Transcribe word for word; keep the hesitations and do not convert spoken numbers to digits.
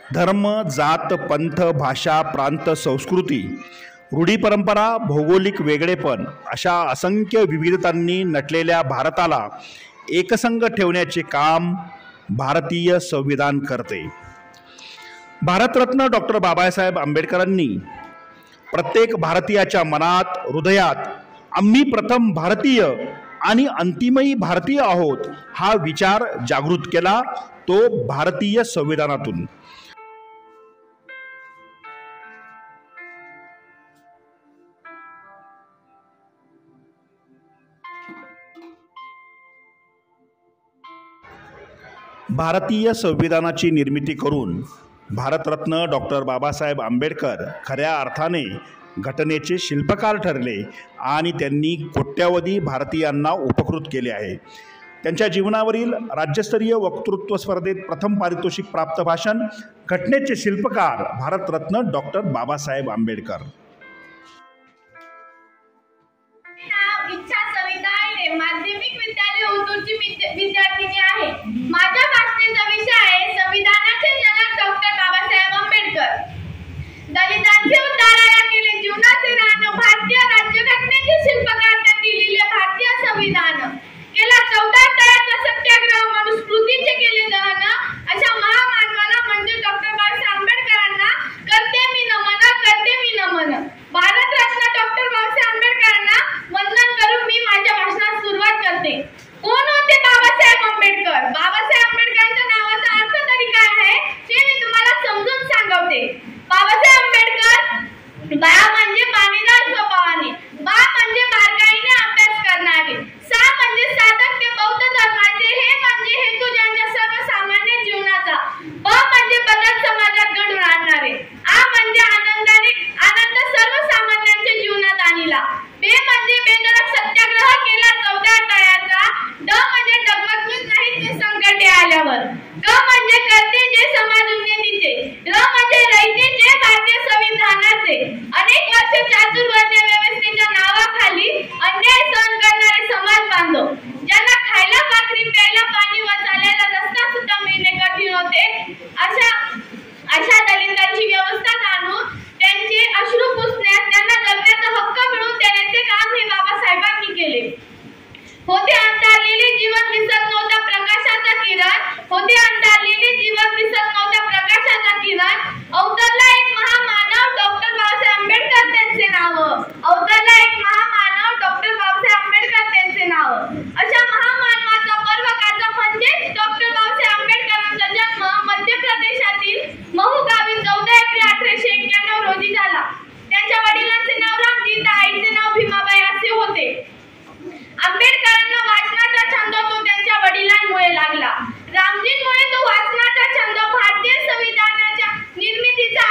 धर्म, जात, पंथ, भाषा, प्रांत, संस्कृती, रूढी, परंपरा, भौगोलिक वेगळेपण अशा असंख्य विविधतांनी नटलेल्या भारताला एकसंघ ठेवण्याचे काम भारतीय संविधान करते. भारतरत्न डॉक्टर बाबासाहेब आंबेडकरांनी प्रत्येक भारतीयाच्या मनात, हृदयात आम्ही प्रथम भारतीय आणि अंतिमही भारतीय आहोत हा विचार जागृत केला, तो भारतीय संविधानातून. भारतीय संविधानाची निर्मिती करून भारतरत्न डॉक्टर बाबासाहेब आंबेडकर खऱ्या अर्थाने घटनेचे शिल्पकार ठरले आणि त्यांनी कोट्यावधी भारतीयांना उपकृत केले आहे. त्यांच्या जीवनावरील राज्यस्तरीय वक्तृत्व स्पर्धेत प्रथम पारितोषिक प्राप्त भाषण घटनेचे शिल्पकार भारतरत्न डॉक्टर बाबासाहेब आंबेडकर. माध्यमिक विद्यालय ओतूरची विद्यार्थिनी आहे. माझ्या भाषणाचा विषय आहे संविधानाचे जनक डॉक्टर बाबासाहेब आंबेडकर. दलितांचे उद्धाराला केले जीवनाचे रान, भारतीय राज्यघटनेचे शिल्पकार त्यांनी लिहिले भारतीय संविधान. केला चौदा तळ्याचा सत्याग्रह, मनुस्मृतीचे केले दहन. अशा महामानवाला म्हणजे डॉक्टर बाबासाहेब आंबेडकरांना करते मी नमन, करते मी नमन. भारतरत्न डॉक्टर बाबासाहेब आंबेडकरांना वंदन करून मी माझ्या भाषणास सुरुवात करते. कोण होते बाबासाहेब आंबेडकर? बाबासाहेब आंबेडकरांच्या नावाचा अर्थ तरी काय आहे ते मी तुम्हाला समजून सांगवते. बाबासाहेब आंबेडकर बा म्हणजे पाणीदार स्वभावाने, बा म्हणजे बारकाईने अभ्यास करणारे, सा म्हणजे साधक ते बौद्ध धर्माचे, हे म्हणजे हेतू ज्यांच्या सर्वसामान्य जीवनाचा, ब म्हणजे बदल समाजात घडून आणणारे, आ म्हणजे आनंदाने आनंद सर्वसामान्यांच्या जीवनात आणला, बे म्हणजे बेधडक सत्याग्रह केला चौदा तळ्याचा, ड म्हणजे डगमगत नाही ते संकटे आल्यावर, क म्हणजे करते जे समाज उन्नतीचे, र म्हणजे रहिते जे भारतीय संविधानाचे. अनेक वर्ष चातुर्वर्ण्य व्यवस्थेच्या नावाखाली अन्याय सहन करणारे समाज बांधव, ज्यांना खायला भाकरी, प्यायला पाणी व चालायला रस्ता सुद्धा मिळणे कठीण होते, अशा अशा दलितांची व्यवस्था जाणून त्यांचे अश्रू पुसण्यास, त्यांना जगण्याचा हक्क मिळवून देण्याचे काम हे बाबासाहेबांनी केले. होते अंधारलेले जीवन दिसत नव्हता प्रकाशाचा किरण, होते अंधारलेले जीवन दिसत नव्हता प्रकाशाचा किरण. अवतरला एक महामानव डॉक्टर बाबासाहेब आंबेडकर त्यांचे नाव, अवतरला एक महामानव डॉक्टर बाबासाहेब आंबेडकर त्यांचे नाव. अशा महामानवाचा पर्वकाचा म्हणजेच डॉक्टर बाबासाहेब आंबेडकरांचा जन्म मध्य प्रदेशातील महू गावी चौदा एप्रिल अठराशे एक्क्याण्णव रोजी झाला. त्यांच्या वडिलांचे नाव रामजी तर आईचे नाव भीमाबाई असे होते. आंबेडकरांना वाचनाचा छंद तो त्यांच्या वडिलांमुळे लागला. रामजींमुळे तो वाचनाचा छंद भारतीय संविधानाच्या निर्मितीचा